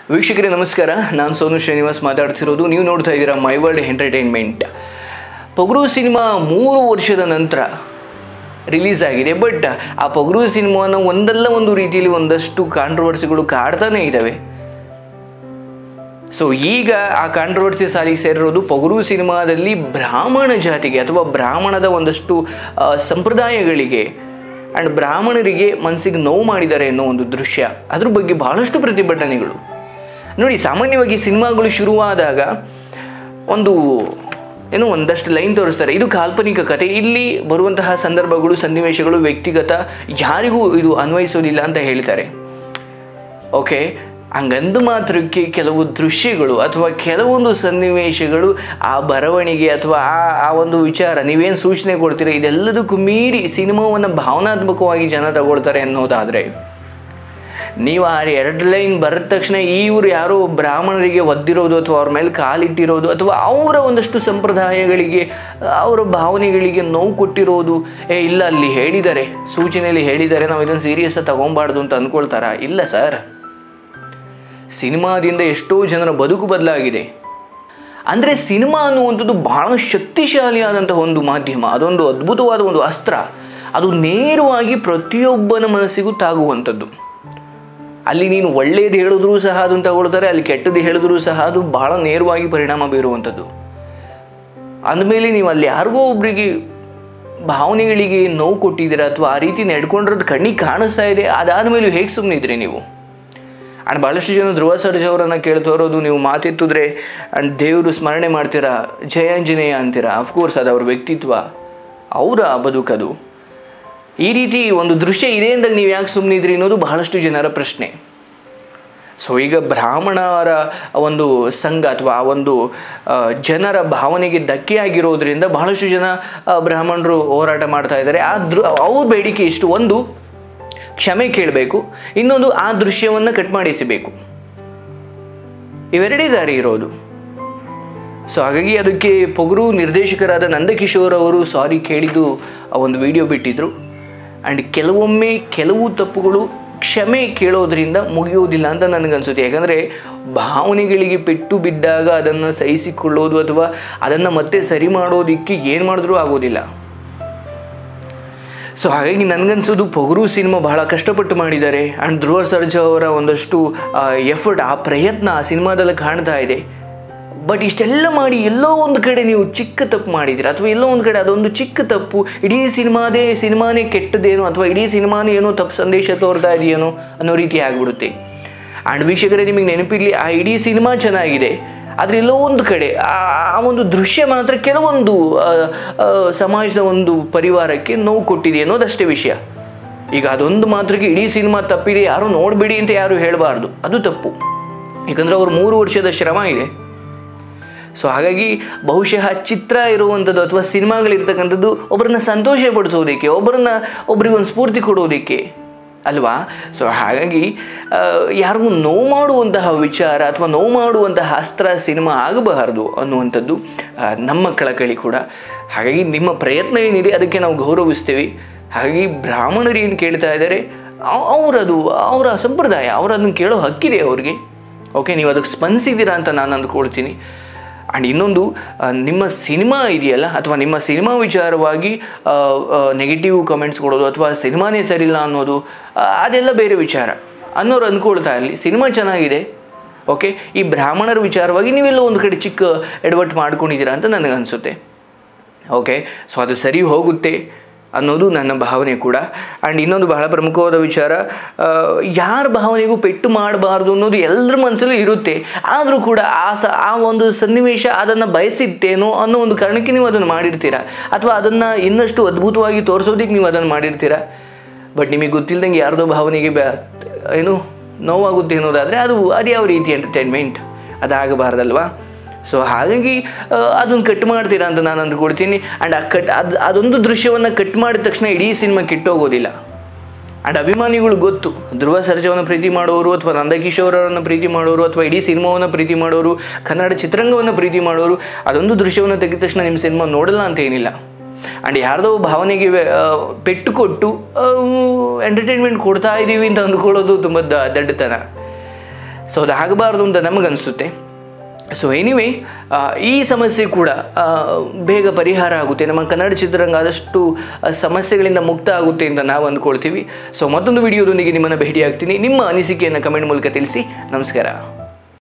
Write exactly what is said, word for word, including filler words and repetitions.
ವೀಕ್ಷಕರೇ ನಮಸ್ಕಾರ, ನಾನು ಸೋನು ಶ್ರೀನಿವಾಸ್ ಮಾತಾಡ್ತಿರೋದು. ನೀವು ನೋಡ್ತಾ ಇದ್ದೀರಾ my world entertainment. Pogaru cinema ಮೂರು ವರ್ಷದ ನಂತರ ರಿಲೀಸ್ ಆಗಿದೆ. ಬಟ್ ಆ ಪೊಗರು ಸಿನಿಮಾನ ಒಂದಲ್ಲ ಒಂದು ರೀತಿಯಲ್ಲಿ ಒಂದಷ್ಟು ಕಾಂಟ್ರವರ್ಸಿಗಳು ಕಾಡ್ತಾನೆ ಇದ್ದಾವೆ. ಸೊ ಈಗ ಆ ಕಾಂಟ್ರವರ್ಸಿ ಸಾಲಿಗೆ ಸೇರಿರೋದು ಪೊಗರು ಸಿನಿಮಾದಲ್ಲಿ ಬ್ರಾಹ್ಮಣ ಜಾತಿಗೆ ಅಥವಾ ಬ್ರಾಹ್ಮಣದ ಒಂದಷ್ಟು ಸಂಪ್ರದಾಯಗಳಿಗೆ ಆ್ಯಂಡ್ ಬ್ರಾಹ್ಮಣರಿಗೆ ಮನಸ್ಸಿಗೆ ನೋವು ಮಾಡಿದ್ದಾರೆ ಅನ್ನೋ ಒಂದು ದೃಶ್ಯ. ಅದ್ರ ಬಗ್ಗೆ ಬಹಳಷ್ಟು ಪ್ರತಿಭಟನೆಗಳು ನೋಡಿ. ಸಾಮಾನ್ಯವಾಗಿ ಸಿನಿಮಾಗಳು ಶುರುವಾದಾಗ ಒಂದು ಏನೋ ಒಂದಷ್ಟು ಲೈನ್ ತೋರಿಸ್ತಾರೆ, ಇದು ಕಾಲ್ಪನಿಕ ಕಥೆ, ಇಲ್ಲಿ ಬರುವಂತಹ ಸಂದರ್ಭಗಳು ಸನ್ನಿವೇಶಗಳು ವ್ಯಕ್ತಿಗತ, ಯಾರಿಗೂ ಇದು ಅನ್ವಯಿಸೋದಿಲ್ಲ ಅಂತ ಹೇಳ್ತಾರೆ. ಓಕೆ, ಹಂಗಂದು ಮಾತ್ರಕ್ಕೆ ಕೆಲವು ದೃಶ್ಯಗಳು ಅಥವಾ ಕೆಲವೊಂದು ಸನ್ನಿವೇಶಗಳು ಆ ಬರವಣಿಗೆ ಅಥವಾ ಆ ಆ ಒಂದು ವಿಚಾರ ನೀವೇನು ಸೂಚನೆ ಕೊಡ್ತೀರ ಇದೆಲ್ಲದಕ್ಕೂ ಮೀರಿ ಸಿನಿಮಾವನ್ನು ಭಾವನಾತ್ಮಕವಾಗಿ ಜನ ತಗೊಳ್ತಾರೆ ಅನ್ನೋದಾದರೆ, ನೀವು ಆ ಎರಡು ಲೈನ್ ಬರೆದ ತಕ್ಷಣ ಇವರು ಯಾರೋ ಬ್ರಾಹ್ಮಣರಿಗೆ ಒದ್ದಿರೋದು ಅಥವಾ ಅವ್ರ ಮೇಲೆ ಕಾಲಿಟ್ಟಿರೋದು ಅಥವಾ ಅವರ ಒಂದಷ್ಟು ಸಂಪ್ರದಾಯಗಳಿಗೆ ಅವರ ಭಾವನೆಗಳಿಗೆ ನೋವು ಕೊಟ್ಟಿರೋದು, ಏ ಇಲ್ಲ ಅಲ್ಲಿ ಹೇಳಿದ್ದಾರೆ, ಸೂಚನೆಯಲ್ಲಿ ಹೇಳಿದ್ದಾರೆ, ನಾವು ಇದನ್ನು ಸೀರಿಯಸ್ಸಾಗಿ ತಗೊಬಾರ್ದು ಅಂತ ಅಂದ್ಕೊಳ್ತಾರ? ಇಲ್ಲ ಸರ್, ಸಿನಿಮಾದಿಂದ ಎಷ್ಟೋ ಜನರ ಬದುಕು ಬದಲಾಗಿದೆ. ಅಂದರೆ ಸಿನಿಮಾ ಅನ್ನುವಂಥದ್ದು ಬಹಳ ಶಕ್ತಿಶಾಲಿಯಾದಂಥ ಒಂದು ಮಾಧ್ಯಮ, ಅದೊಂದು ಅದ್ಭುತವಾದ ಒಂದು ಅಸ್ತ್ರ. ಅದು ನೇರವಾಗಿ ಪ್ರತಿಯೊಬ್ಬನ ಮನಸ್ಸಿಗೂ ತಾಗುವಂಥದ್ದು. ಅಲ್ಲಿ ನೀನು ಒಳ್ಳೆಯದು ಹೇಳಿದ್ರೂ ಸಹ ಅದನ್ನು ತಗೊಳ್ತಾರೆ, ಅಲ್ಲಿ ಕೆಟ್ಟದ್ದು ಹೇಳಿದ್ರೂ ಸಹ ಅದು ಬಹಳ ನೇರವಾಗಿ ಪರಿಣಾಮ ಬೀರುವಂಥದ್ದು. ಅಂದಮೇಲೆ ನೀವು ಅಲ್ಲಿ ಯಾರಿಗೋ ಒಬ್ಬರಿಗೆ ಭಾವನೆಗಳಿಗೆ ನೋವು ಕೊಟ್ಟಿದ್ದೀರಾ ಅಥವಾ ಆ ರೀತಿ ನಡ್ಕೊಂಡಿರೋದು ಕಣ್ಣಿಗೆ ಕಾಣಿಸ್ತಾ ಇದೆ, ಅದಾದ ಮೇಲೂ ಹೇಗೆ ಸುಮ್ಮನೆ ಇದ್ರಿ ನೀವು? ಆ್ಯಂಡ್ ಭಾಳಷ್ಟು ಜನ ಧ್ರುವ ಸರ್ಜಾ ಅವರನ್ನು ಕೇಳ್ತೋರೋದು, ನೀವು ಮಾತೆತ್ತಿದ್ರೆ ಆ್ಯಂಡ್ ದೇವರು ಸ್ಮರಣೆ ಮಾಡ್ತೀರಾ, ಜಯಾಂಜನೇಯ ಅಂತೀರಾ. ಅಫ್ಕೋರ್ಸ್ ಅದು ಅವ್ರ ವ್ಯಕ್ತಿತ್ವ, ಅವರ ಬದುಕದು. ಈ ರೀತಿ ಒಂದು ದೃಶ್ಯ ಇದೆ ಅಂದಾಗ ನೀವು ಯಾಕೆ ಸುಮ್ಮನೆ ಇದ್ರಿ ಅನ್ನೋದು ಬಹಳಷ್ಟು ಜನರ ಪ್ರಶ್ನೆ. ಸೊ ಈಗ ಬ್ರಾಹ್ಮಣರ ಒಂದು ಸಂಘ ಅಥವಾ ಆ ಒಂದು ಜನರ ಭಾವನೆಗೆ ಧಕ್ಕೆ ಆಗಿರೋದ್ರಿಂದ ಬಹಳಷ್ಟು ಜನ ಬ್ರಾಹ್ಮಣರು ಹೋರಾಟ ಮಾಡ್ತಾ ಇದ್ದಾರೆ. ಆ ದೃ ಅವ್ರ ಬೇಡಿಕೆ ಇಷ್ಟು, ಒಂದು ಕ್ಷಮೆ ಕೇಳಬೇಕು, ಇನ್ನೊಂದು ಆ ದೃಶ್ಯವನ್ನು ಕಟ್ ಮಾಡಿಸಬೇಕು. ಇವೆರಡೇ ದಾರಿ ಇರೋದು. ಸೊ ಹಾಗಾಗಿ ಅದಕ್ಕೆ ಪೊಗರು ನಿರ್ದೇಶಕರಾದ ನಂದಕಿಶೋರ್ ಅವರು ಸಾರಿ ಕೇಳಿದ್ದು ಒಂದು ವಿಡಿಯೋ ಬಿಟ್ಟಿದ್ರು. ಆ್ಯಂಡ್ ಕೆಲವೊಮ್ಮೆ ಕೆಲವು ತಪ್ಪುಗಳು ಕ್ಷಮೆ ಕೇಳೋದ್ರಿಂದ ಮುಗಿಯೋದಿಲ್ಲ ಅಂತ ನನಗನ್ಸುತ್ತೆ. ಯಾಕಂದರೆ ಭಾವನೆಗಳಿಗೆ ಪೆಟ್ಟು ಬಿದ್ದಾಗ ಅದನ್ನು ಸಹಿಸಿಕೊಳ್ಳೋದು ಅಥವಾ ಅದನ್ನು ಮತ್ತೆ ಸರಿ ಮಾಡೋದಕ್ಕೆ ಏನು ಮಾಡಿದ್ರೂ ಆಗೋದಿಲ್ಲ. ಸೊ ಹಾಗಾಗಿ ನನಗನ್ಸೋದು ಪೊಗರು ಸಿನಿಮಾ ಬಹಳ ಕಷ್ಟಪಟ್ಟು ಮಾಡಿದ್ದಾರೆ. ಆ್ಯಂಡ್ ಧ್ರುವ ಸರ್ಜಾ ಅವರ ಒಂದಷ್ಟು ಎಫರ್ಟ್, ಆ ಪ್ರಯತ್ನ ಆ ಸಿನಿಮಾದಲ್ಲಿ ಕಾಣ್ತಾ ಇದೆ. ಬಟ್ ಇಷ್ಟೆಲ್ಲ ಮಾಡಿ ಎಲ್ಲೋ ಒಂದು ಕಡೆ ನೀವು ಚಿಕ್ಕ ತಪ್ಪು ಮಾಡಿದ್ದೀರ ಅಥವಾ ಎಲ್ಲೋ ಒಂದು ಕಡೆ ಅದೊಂದು ಚಿಕ್ಕ ತಪ್ಪು ಇಡೀ ಸಿನಿಮಾದೇ ಸಿನಿಮಾನೇ ಕೆಟ್ಟದೇನೋ ಅಥವಾ ಇಡೀ ಸಿನಿಮಾನೇ ಏನೋ ತಪ್ಪು ಸಂದೇಶ ತೋರ್ತಾ ಇದೆಯೇನೋ ಅನ್ನೋ ರೀತಿ ಆಗಿಬಿಡುತ್ತೆ. ಆ್ಯಂಡ್ ವೀಕ್ಷಕರೇ, ನಿಮಗೆ ನೆನಪಿರಲಿ, ಆ ಇಡೀ ಸಿನಿಮಾ ಚೆನ್ನಾಗಿದೆ, ಆದರೆ ಎಲ್ಲೋ ಒಂದು ಕಡೆ ಆ ಒಂದು ದೃಶ್ಯ ಮಾತ್ರ ಕೆಲವೊಂದು ಸಮಾಜದ ಒಂದು ಪರಿವಾರಕ್ಕೆ ನೋವು ಕೊಟ್ಟಿದೆ ಅನ್ನೋದಷ್ಟೇ ವಿಷಯ. ಈಗ ಅದೊಂದು ಮಾತ್ರಕ್ಕೆ ಇಡೀ ಸಿನಿಮಾ ತಪ್ಪಿದೆ, ಯಾರು ನೋಡಬೇಡಿ ಅಂತ ಯಾರು ಹೇಳಬಾರ್ದು, ಅದು ತಪ್ಪು. ಯಾಕಂದರೆ ಅವರು ಮೂರು ವರ್ಷದ ಶ್ರಮ ಇದೆ. ಸೊ ಹಾಗಾಗಿ ಬಹುಶಃ ಚಿತ್ರ ಇರುವಂಥದ್ದು ಅಥವಾ ಸಿನಿಮಾಗಳಿರ್ತಕ್ಕಂಥದ್ದು ಒಬ್ಬರನ್ನ ಸಂತೋಷ ಪಡಿಸೋದಕ್ಕೆ, ಒಬ್ಬರನ್ನ ಒಬ್ರಿಗೆ ಒಂದು ಸ್ಫೂರ್ತಿ ಕೊಡೋದಕ್ಕೆ ಅಲ್ವಾ? ಸೊ ಹಾಗಾಗಿ ಯಾರಿಗೂ ನೋವು ಮಾಡುವಂತಹ ವಿಚಾರ ಅಥವಾ ನೋವು ಮಾಡುವಂತಹ ಅಸ್ತ್ರ ಸಿನಿಮಾ ಆಗಬಾರದು ಅನ್ನುವಂಥದ್ದು ನಮ್ಮ ಕಳಕಳಿ ಕೂಡ. ಹಾಗಾಗಿ ನಿಮ್ಮ ಪ್ರಯತ್ನ ಏನಿದೆ ಅದಕ್ಕೆ ನಾವು ಗೌರವಿಸ್ತೀವಿ. ಹಾಗಾಗಿ ಬ್ರಾಹ್ಮಣರು ಏನು ಕೇಳ್ತಾ ಇದ್ದಾರೆ, ಅವರದು ಅವರ ಸಂಪ್ರದಾಯ, ಅವರದನ್ನು ಕೇಳೋ ಹಕ್ಕಿದೆ ಅವ್ರಿಗೆ. ಓಕೆ, ನೀವು ಅದಕ್ಕೆ ಸ್ಪಂದಿಸಿದ್ದೀರಾ ಅಂತ ನಾನು ಅಂದ್ಕೊಳ್ತೀನಿ. ಆ್ಯಂಡ್ ಇನ್ನೊಂದು, ನಿಮ್ಮ ಸಿನಿಮಾ ಇದೆಯಲ್ಲ ಅಥವಾ ನಿಮ್ಮ ಸಿನಿಮಾ ವಿಚಾರವಾಗಿ ನೆಗೆಟಿವ್ ಕಮೆಂಟ್ಸ್ ಕೊಡೋದು ಅಥವಾ ಸಿನಿಮಾನೇ ಸರಿಯಿಲ್ಲ ಅನ್ನೋದು ಅದೆಲ್ಲ ಬೇರೆ ವಿಚಾರ. ಅನ್ನೋರು ಅಂದ್ಕೊಳ್ತಾ ಇರಲಿ, ಸಿನಿಮಾ ಚೆನ್ನಾಗಿದೆ. ಓಕೆ, ಈ ಬ್ರಾಹ್ಮಣರ ವಿಚಾರವಾಗಿ ನೀವೆಲ್ಲ ಒಂದು ಕಡೆ ಚಿಕ್ಕ ಎಡವಟ್ಟು ಮಾಡ್ಕೊಂಡಿದ್ದೀರಾ ಅಂತ ನನಗನ್ಸುತ್ತೆ. ಓಕೆ, ಸೊ ಅದು ಸರಿ ಹೋಗುತ್ತೆ ಅನ್ನೋದು ನನ್ನ ಭಾವನೆ ಕೂಡ. ಆ್ಯಂಡ್ ಇನ್ನೊಂದು ಬಹಳ ಪ್ರಮುಖವಾದ ವಿಚಾರ, ಯಾರ ಭಾವನೆಗೂ ಪೆಟ್ಟು ಮಾಡಬಾರ್ದು ಅನ್ನೋದು ಎಲ್ಲರ ಮನಸ್ಸಲ್ಲೂ ಇರುತ್ತೆ. ಆದರೂ ಕೂಡ ಆ ಸ ಆ ಒಂದು ಸನ್ನಿವೇಶ ಅದನ್ನು ಬಯಸಿತ್ತೇನೋ ಅನ್ನೋ ಒಂದು ಕಾರಣಕ್ಕೆ ನೀವು ಅದನ್ನು ಮಾಡಿರ್ತೀರ ಅಥವಾ ಅದನ್ನು ಇನ್ನಷ್ಟು ಅದ್ಭುತವಾಗಿ ತೋರಿಸೋದಕ್ಕೆ ನೀವು ಅದನ್ನು ಮಾಡಿರ್ತೀರ. ಬಟ್ ನಿಮಗೆ ಗೊತ್ತಿಲ್ಲದಂಗೆ ಯಾರ್ದೋ ಭಾವನೆಗೆ ಬ ಏನು ನೋವಾಗುತ್ತೆ ಅನ್ನೋದಾದರೆ ಅದು ಅದು ಯಾವ ರೀತಿ ಎಂಟರ್ಟೈನ್ಮೆಂಟ್? ಅದಾಗಬಾರ್ದಲ್ವಾ? ಸೊ ಹಾಗಾಗಿ ಅದನ್ನು ಕಟ್ ಮಾಡ್ತೀರಾ ಅಂತ ನಾನು ಅಂದ್ಕೊಳ್ತೀನಿ. ಆ್ಯಂಡ್ ಆ ಕಟ್ ಅದು ಅದೊಂದು ದೃಶ್ಯವನ್ನು ಕಟ್ ಮಾಡಿದ ತಕ್ಷಣ ಇಡೀ ಸಿನಿಮಾ ಕೆಟ್ಟೋಗೋದಿಲ್ಲ. ಆ್ಯಂಡ್ ಅಭಿಮಾನಿಗಳು ಗೊತ್ತು, ಧ್ರುವ ಸರ್ಜಾವನ್ನು ಪ್ರೀತಿ ಮಾಡೋರು ಅಥವಾ ನಂದಕಿಶೋರ್ ಅವರನ್ನು ಪ್ರೀತಿ ಮಾಡೋರು ಅಥವಾ ಇಡೀ ಸಿನಿಮಾವನ್ನು ಪ್ರೀತಿ ಮಾಡೋರು, ಕನ್ನಡ ಚಿತ್ರರಂಗವನ್ನು ಪ್ರೀತಿ ಮಾಡೋರು ಅದೊಂದು ದೃಶ್ಯವನ್ನು ತೆಗೆದ ತಕ್ಷಣ ನಿಮ್ಮ ಸಿನಿಮಾ ನೋಡಲ್ಲ ಅಂತ ಏನಿಲ್ಲ. ಆ್ಯಂಡ್ ಯಾರ್ದೋ ಭಾವನೆಗೆ ಪೆಟ್ಟು ಕೊಟ್ಟು ಎಂಟರ್ಟೈನ್ಮೆಂಟ್ ಕೊಡ್ತಾ ಇದ್ದೀವಿ ಅಂತ ಅಂದ್ಕೊಳ್ಳೋದು ತುಂಬ ದಡ್ಡತನ. ಸೊ ಅದು ಆಗಬಾರ್ದು ಅಂತ ನಮಗನ್ನಿಸುತ್ತೆ. ಸೊ ಎನಿವೇ ಈ ಸಮಸ್ಯೆ ಕೂಡ ಬೇಗ ಪರಿಹಾರ ಆಗುತ್ತೆ, ನಮ್ಮ ಕನ್ನಡ ಚಿತ್ರರಂಗ ಆದಷ್ಟು ಸಮಸ್ಯೆಗಳಿಂದ ಮುಕ್ತ ಆಗುತ್ತೆ ಅಂತ ನಾವು ಅಂದ್ಕೊಳ್ತೀವಿ. ಸೊ ಮತ್ತೊಂದು ವಿಡಿಯೋದೊಂದಿಗೆ ನಿಮ್ಮನ್ನು ಭೇಟಿಯಾಗ್ತೀನಿ. ನಿಮ್ಮ ಅನಿಸಿಕೆಯನ್ನು ಕಮೆಂಟ್ ಮೂಲಕ ತಿಳಿಸಿ. ನಮಸ್ಕಾರ.